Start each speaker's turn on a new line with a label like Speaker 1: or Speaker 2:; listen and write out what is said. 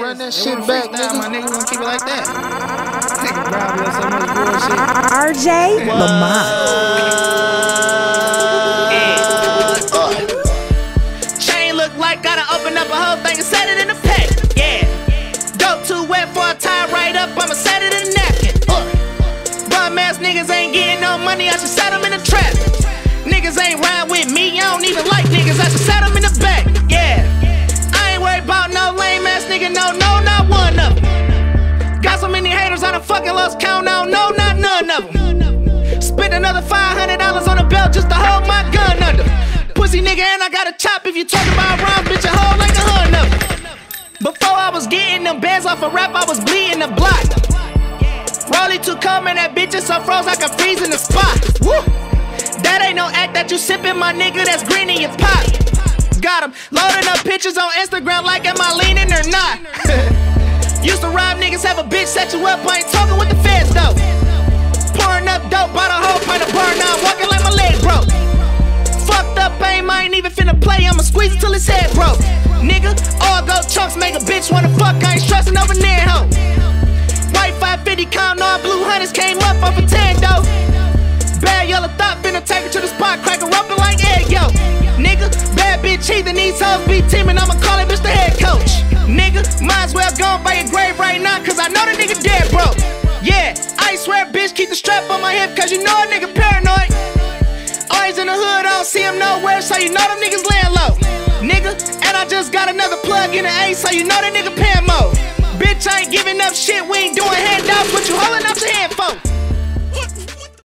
Speaker 1: run that shit back, nigga.
Speaker 2: My nigga gonna keep it like that. Nigga Bravo so much bullshit.
Speaker 3: RJ Lamont.
Speaker 4: Chain look like gotta open up a whole thing and set it in the pack. Yeah. Dope too wet for a tie right up, I'ma set it in a napkin. Bum ass niggas ain't getting no money, I should set them in the trap. Niggas ain't ride with me, I don't even like niggas, I should set them in the back. Yeah. I ain't worried about no lame ass nigga, no, not one of them. Got so many haters, I done fucking lost count, I don't know, not none of them. Spent another $500 on a belt just to hold my gun under. Pussy nigga, and I got a chop if you talking about rhymes, bitch, I hold like 100 of them. Before I was getting them bands off a rap, I was bleeding the block. Rolly too cold, man, that bitch is so froze I can freeze in the spot. Woo! That ain't no act that you sippin', my nigga, that's green in your pot. Got him loading up pictures on Instagram like am I leaning or not. Used to rob niggas, have a bitch set you up, I ain't talking with the feds though. Pouring up dope, bought a whole pint of burn, now I'm walking like my leg broke. Fucked up aim, I ain't even finna play, I'ma squeeze it till his head broke. Nigga, all gold chunks make a bitch wanna fuck, I ain't stressing over near hoe. White 550 count, all blue hunters came up off a 10 though. Bad yellow thought, finna take her to the spot, crack her up like egg yo. Nigga, bad bitch either these hoes be teaming, I'ma call it bitch the head coach. Nigga, might as well go by your grave right now, cause I know the nigga dead broke. Yeah, I swear bitch, keep the strap on my hip, cause you know a nigga paranoid. Always in the hood, I don't see him nowhere, so you know them niggas laying low. Nigga, and I just got another plug in the A, so you know that nigga pan mode. Bitch, I ain't giving up shit, we ain't doing handouts, what you holding up your hand for?